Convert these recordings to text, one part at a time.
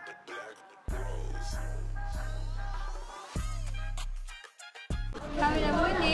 Kami dah muni.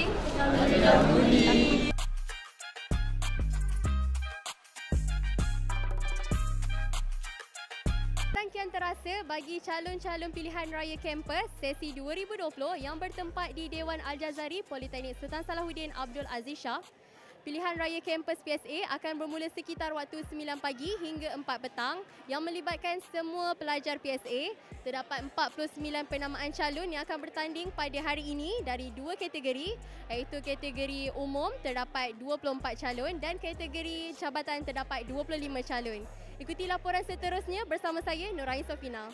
Kian terasa bagi calon-calon pilihan raya kampus sesi 2020 yang bertempat di Dewan Al-Jazari Politeknik Sultan Salahuddin Abdul Aziz Shah. Pilihan raya kampus PSA akan bermula sekitar waktu 9 pagi hingga 4 petang yang melibatkan semua pelajar PSA. Terdapat 49 penamaan calon yang akan bertanding pada hari ini dari dua kategori, iaitu kategori umum terdapat 24 calon dan kategori jabatan terdapat 25 calon. Ikuti laporan seterusnya bersama saya Nurain Sofina.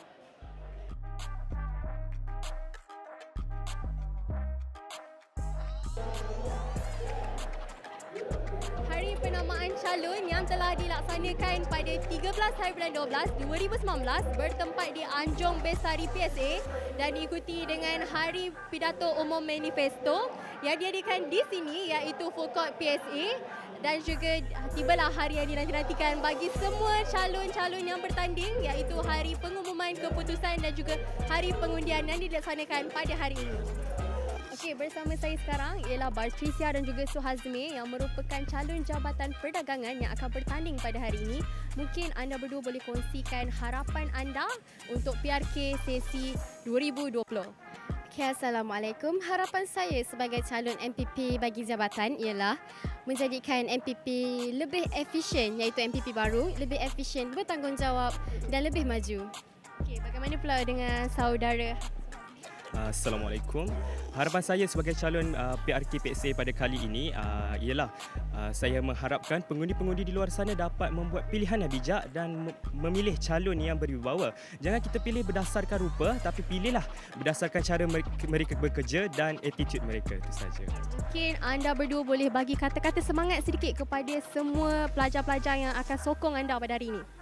Hari penamaan calon yang telah dilaksanakan pada 13 hari bulan 12 2019 bertempat di Anjong Besari PSA dan diikuti dengan Hari Pidato Umum Manifesto yang diadakan di sini iaitu Food Court PSA. Dan juga tibalah hari yang dinanti-nantikan bagi semua calon-calon yang bertanding iaitu hari pengumuman keputusan dan juga hari pengundian yang dilaksanakan pada hari ini. Okey, bersama saya sekarang ialah Bartricia dan juga Suhazmi yang merupakan calon Jabatan Perdagangan yang akan bertanding pada hari ini. Mungkin anda berdua boleh kongsikan harapan anda untuk PRK sesi 2020. Okay, Assalamualaikum. Harapan saya sebagai calon MPP bagi jabatan ialah menjadikan MPP lebih efisien, iaitu MPP baru, lebih efisien, bertanggungjawab dan lebih maju. Okey, bagaimana pula dengan saudara? Assalamualaikum. Harapan saya sebagai calon PRK PSA pada kali ini ialah saya mengharapkan pengundi-pengundi di luar sana dapat membuat pilihan yang bijak dan memilih calon yang berwibawa. Jangan kita pilih berdasarkan rupa, tapi pilihlah berdasarkan cara mereka bekerja dan attitude mereka. Itu saja. Mungkin anda berdua boleh bagi kata-kata semangat sedikit kepada semua pelajar-pelajar yang akan sokong anda pada hari ini.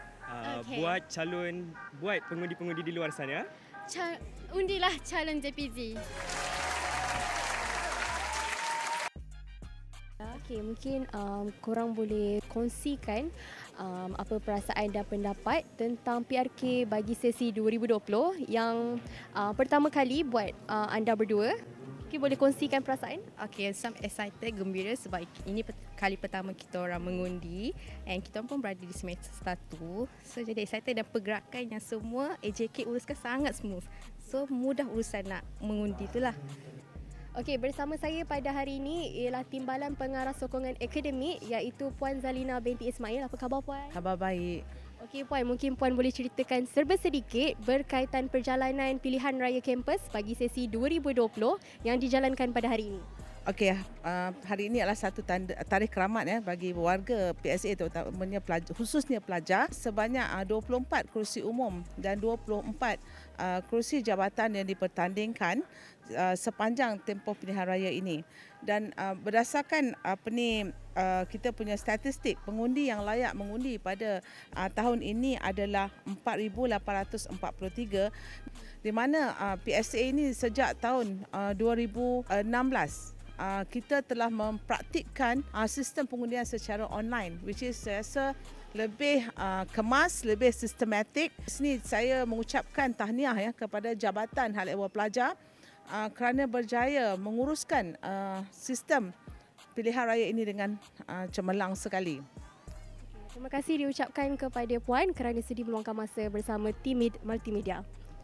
Buat pengundi-pengundi di luar sana, undilah calon JPZ. Okey, mungkin korang boleh kongsikan apa perasaan dan pendapat tentang PRK bagi sesi 2020 yang pertama kali buat anda berdua. Okay, boleh kongsikan perasaan? Okay, I'm excited, gembira sebab ini kali pertama kita orang mengundi and kita pun berada di semester 1. So jadi excited dan pergerakan yang semua AJK uruskan sangat smooth. So mudah urusan nak mengundi itulah. Okey, bersama saya pada hari ini ialah Timbalan Pengarah Sokongan Akademik iaitu Puan Zalina binti Ismail. Apa khabar Puan? Khabar baik. Okey Puan, mungkin Puan boleh ceritakan serba sedikit berkaitan perjalanan pilihan raya kampus bagi sesi 2020 yang dijalankan pada hari ini. Okey, hari ini adalah satu tarikh keramat bagi warga PSA terutamanya khususnya pelajar. Sebanyak 24 kerusi umum dan 24 kerusi jabatan yang dipertandingkan sepanjang tempoh pilihan raya ini. Dan berdasarkan kita punya statistik pengundi yang layak mengundi pada tahun ini adalah 4,843, di mana PSA ini sejak tahun 2016 kita telah mempraktikkan sistem pengundian secara online, which is saya rasa lebih kemas, lebih sistematik. Di sini saya mengucapkan tahniah kepada Jabatan Hal Ehwal Pelajar kerana berjaya menguruskan sistem pilihan raya ini dengan cemerlang sekali. Terima kasih diucapkan kepada Puan kerana sudi meluangkan masa bersama tim multimedia.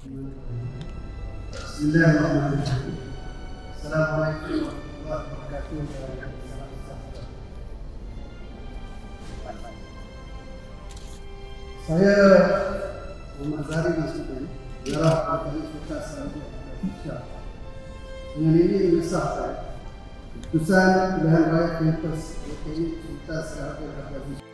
Bismillahirrahmanirrahim. Assalamualaikum warahmatullahi wabarakatuh. Saya Muhammad Zahri Nasuddin, Pengarah Politeknik Sultan Salahuddin Abdul Shah. Dengan ini mengesahkan keputusan pilihan raya kampus Politeknik Sultan Salahuddin Abdul Shah.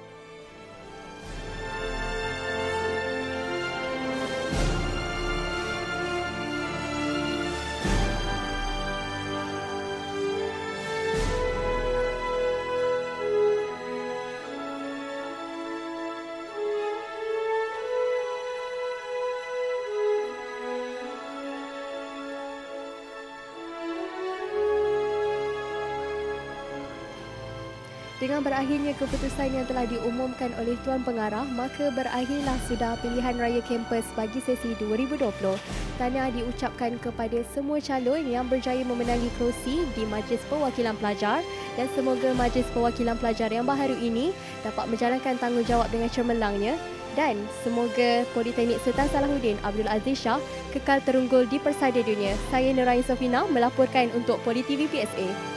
Dengan berakhirnya keputusan yang telah diumumkan oleh Tuan Pengarah, maka berakhirlah sudah pilihan raya kampus bagi sesi 2020. Tahniah diucapkan kepada semua calon yang berjaya memenangi kerusi di Majlis Perwakilan Pelajar dan semoga Majlis Perwakilan Pelajar yang baharu ini dapat menjalankan tanggungjawab dengan cemerlangnya dan semoga Politeknik Sultan Salahuddin Abdul Aziz Shah kekal terunggul di persada dunia. Saya Nurain Sofina melaporkan untuk Poli TV PSA.